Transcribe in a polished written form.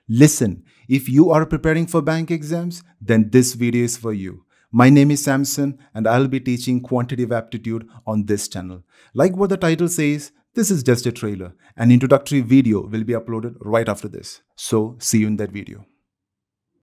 Listen, if you are preparing for bank exams, then this video is for you. My name is Samson and I'll be teaching Quantitative Aptitude on this channel. Like what the title says, this is just a trailer. An introductory video will be uploaded right after this. So see you in that video.